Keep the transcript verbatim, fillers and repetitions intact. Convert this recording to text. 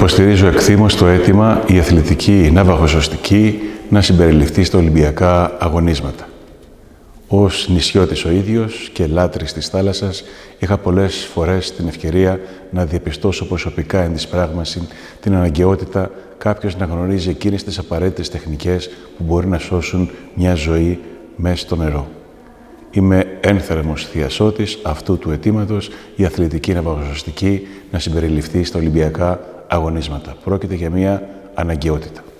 Υποστηρίζω εκθήμως το αίτημα η αθλητική ναυαγοσωστική να συμπεριληφθεί στα Ολυμπιακά αγωνίσματα. Ως νησιώτης ο ίδιος και λάτρης της θάλασσας, είχα πολλές φορές την ευκαιρία να διαπιστώσω προσωπικά εν της πράγμαση την αναγκαιότητα κάποιος να γνωρίζει εκείνες τις απαραίτητες τεχνικές που μπορεί να σώσουν μια ζωή μέσα στο νερό. Είμαι ένθερμος θειασότης αυτού του αιτήματος η αθλητική ναυαγοσωστική να συμπεριληφθεί στα Ολυμπιακά αγωνίσματα. Πρόκειται για μια αναγκαιότητα.